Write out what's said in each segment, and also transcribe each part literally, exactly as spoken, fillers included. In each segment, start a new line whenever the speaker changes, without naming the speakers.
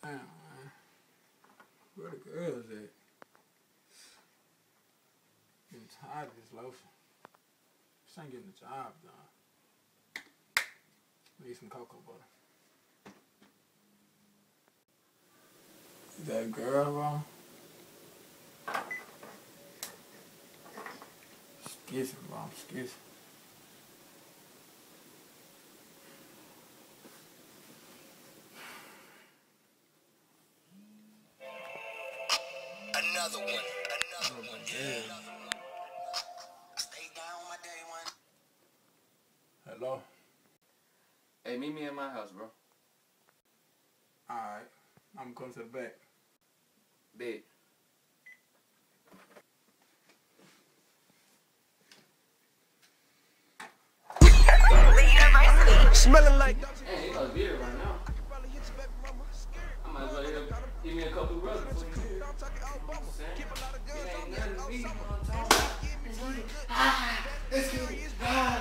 Damn, man. Where the girls at? Getting tired of this lotion. This ain't getting the job done. Need some cocoa butter. Is that a girl, bro? Skissing, bro. I'm skissing.
Another one. Another one.
Yeah.
Stay down my day one.
Hello?
Hey, meet me at my house, bro.
Alright. I'm gonna come to the back.
Bet.
Smelling like
Hey, you got a beard right now. I might as well hit, hit me a couple brothers before you do it. It ain't nothing to me, you know what I'm talking about? Ah, let's get it. Ah.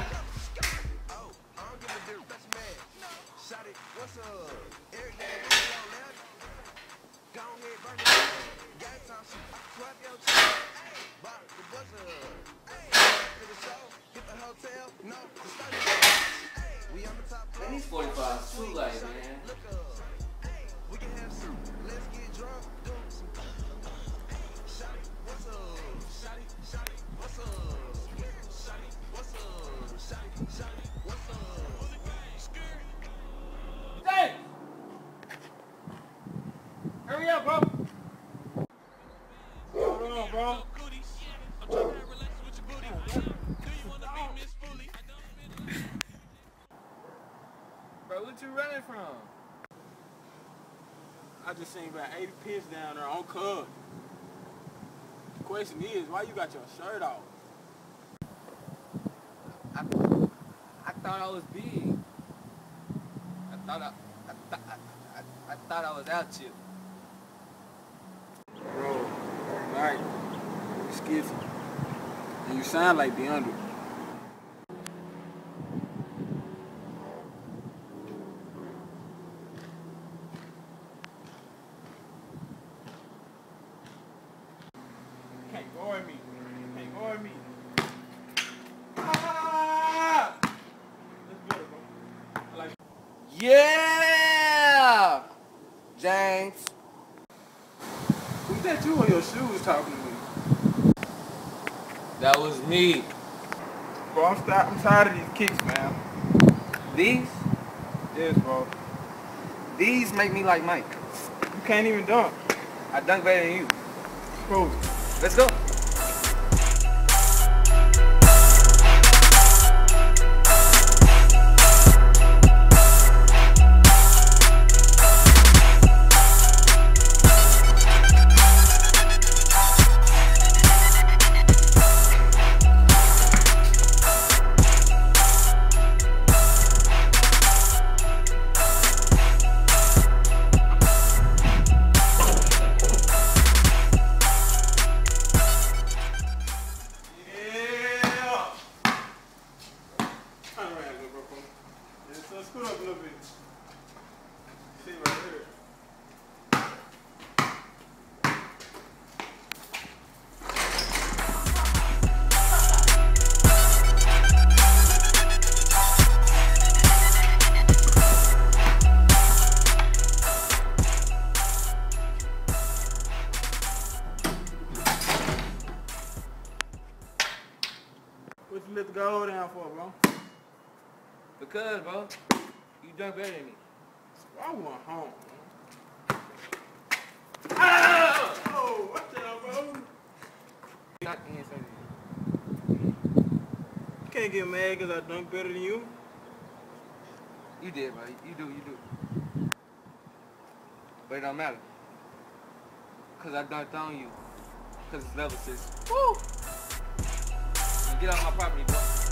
Man, these forty-fives too light, man.
We can have some. Let's get drunk. Do some. Shawty, what's up? Shawty, shawty, what's up? Shawty, what's up? Shawty, shawty, what's up?
Hey! Hurry up, bro.
Hold on, bro.
Bro, what you running from?
I just seen about eighty pins down there on Cub. The question is, why you got your shirt off?
I, I thought I was big. I thought I, I, th I, I, I thought I was out here.
Bro, right. You skiffy. And you sound like DeAndre. Can't go at me. Can't go at me. Ah! Let's get it, bro. I like it.
Yeah! James.
Who's that you on your shoes talking to me?
That was me.
Bro, I'm, st I'm tired of these kicks, man.
These?
Yes, bro.
These make me like Mike.
You can't even dunk.
I dunk better than you.
Bro,
Let's go.
let's scoot up a little bit. See right here. What you let the goal down for, bro?
Because, bro, you dunk better than me.
I want home, man. Ah! Oh, what the hell, bro?
Not in something.
You can't get mad because I dunk better than you.
You did, bro. You do, you do. But it don't matter. Because I dunked on you. Because it's level six. Woo! Get off my property, bro.